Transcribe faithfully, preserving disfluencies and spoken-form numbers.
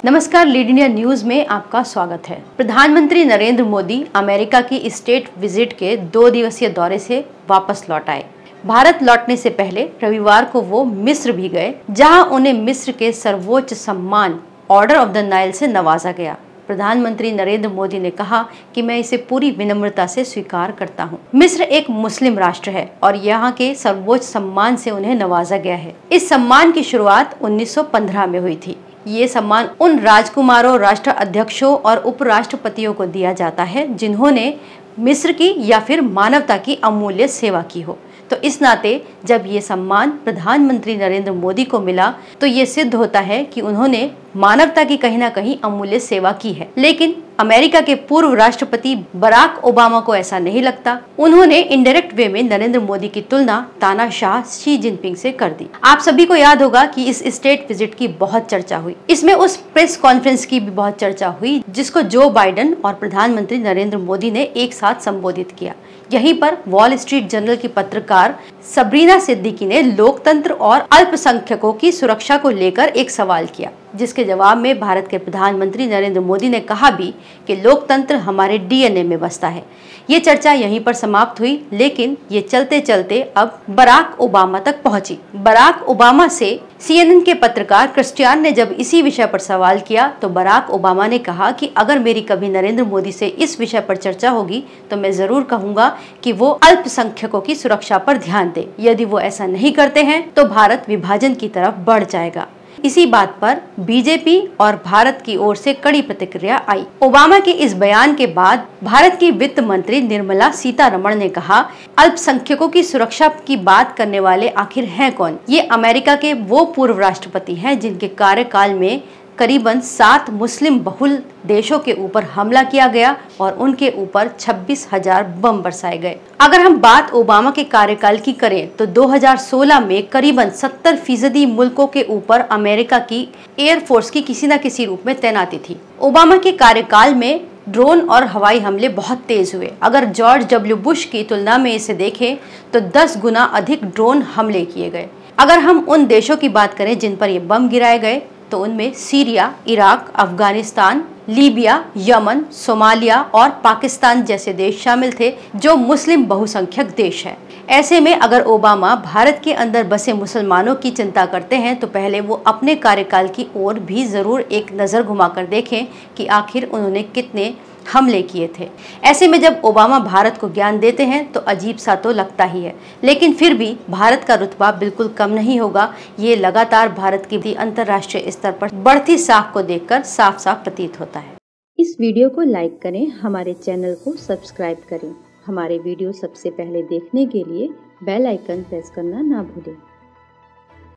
नमस्कार, lead India news में आपका स्वागत है। प्रधानमंत्री नरेंद्र मोदी अमेरिका की स्टेट विजिट के दो दिवसीय दौरे से वापस लौट आए। भारत लौटने से पहले रविवार को वो मिस्र भी गए, जहां उन्हें मिस्र के सर्वोच्च सम्मान ऑर्डर ऑफ द नाइल से नवाजा गया। प्रधानमंत्री नरेंद्र मोदी ने कहा कि मैं इसे पूरी विनम्रता से स्वीकार करता हूं। मिस्र एक मुस्लिम राष्ट्र है और यहाँ के सर्वोच्च सम्मान से उन्हें नवाजा गया है। इस सम्मान की शुरुआत उन्नीस सौ पंद्रह में हुई थी। ये सम्मान उन राजकुमारों, राष्ट्र अध्यक्षों और उपराष्ट्रपतियों को दिया जाता है जिन्होंने मिस्र की या फिर मानवता की अमूल्य सेवा की हो। तो इस नाते जब ये सम्मान प्रधानमंत्री नरेंद्र मोदी को मिला तो ये सिद्ध होता है कि उन्होंने मानवता की कहीं ना कहीं अमूल्य सेवा की है। लेकिन अमेरिका के पूर्व राष्ट्रपति बराक ओबामा को ऐसा नहीं लगता। उन्होंने इनडायरेक्ट वे में नरेंद्र मोदी की तुलना तानाशाह शी जिनपिंग से कर दी। आप सभी को याद होगा कि इस स्टेट विजिट की बहुत चर्चा हुई। इसमें उस प्रेस कॉन्फ्रेंस की भी बहुत चर्चा हुई जिसको जो बाइडेन और प्रधानमंत्री नरेंद्र मोदी ने एक साथ संबोधित किया। यहीं पर वॉल स्ट्रीट जर्नल की पत्रकार सबरीना सिद्दीकी ने लोकतंत्र और अल्पसंख्यकों की सुरक्षा को लेकर एक सवाल किया, जिसके जवाब में भारत के प्रधानमंत्री नरेंद्र मोदी ने कहा भी कि लोकतंत्र हमारे डीएनए में बसता है। ये चर्चा यहीं पर समाप्त हुई, लेकिन ये चलते चलते अब बराक ओबामा तक पहुंची। बराक ओबामा से सीएनएन के पत्रकार क्रिस्टियान ने जब इसी विषय पर सवाल किया तो बराक ओबामा ने कहा कि अगर मेरी कभी नरेंद्र मोदी से इस विषय पर चर्चा होगी तो मैं जरूर कहूंगा कि वो अल्पसंख्यकों की सुरक्षा पर ध्यान दे। यदि वो ऐसा नहीं करते हैं तो भारत विभाजन की तरफ बढ़ जाएगा। इसी बात पर बीजेपी और भारत की ओर से कड़ी प्रतिक्रिया आई। ओबामा के इस बयान के बाद भारत की वित्त मंत्री निर्मला सीतारमण ने कहा, अल्पसंख्यकों की सुरक्षा की बात करने वाले आखिर हैं कौन? ये अमेरिका के वो पूर्व राष्ट्रपति हैं जिनके कार्यकाल में करीबन सात मुस्लिम बहुल देशों के ऊपर हमला किया गया और उनके ऊपर छब्बीस हजार बम बरसाए गए। अगर हम बात ओबामा के कार्यकाल की करें तो दो हज़ार सोलह में करीबन सत्तर फीसदी मुल्कों के ऊपर अमेरिका की एयरफोर्स की किसी न किसी रूप में तैनाती थी। ओबामा के कार्यकाल में ड्रोन और हवाई हमले बहुत तेज हुए। अगर जॉर्ज डब्ल्यू बुश की तुलना में इसे देखें तो दस गुना अधिक ड्रोन हमले किए गए। अगर हम उन देशों की बात करें जिन पर ये बम गिराए गए तो उनमें Syria, Iraq, Afghanistan, Libya, Yemen, Somalia और पाकिस्तान जैसे देश शामिल थे जो मुस्लिम बहुसंख्यक देश हैं। ऐसे में अगर ओबामा भारत के अंदर बसे मुसलमानों की चिंता करते हैं तो पहले वो अपने कार्यकाल की ओर भी जरूर एक नज़र घुमाकर देखें कि आखिर उन्होंने कितने हमले किए थे। ऐसे में जब ओबामा भारत को ज्ञान देते हैं तो अजीब सा तो लगता ही है, लेकिन फिर भी भारत का रुतबा बिल्कुल कम नहीं होगा। ये लगातार भारत की अंतर्राष्ट्रीय स्तर पर बढ़ती साख को देखकर साफ साफ प्रतीत होता है। इस वीडियो को लाइक करें, हमारे चैनल को सब्सक्राइब करें। हमारे वीडियो सबसे पहले देखने के लिए बेल आइकन प्रेस करना ना भूलें।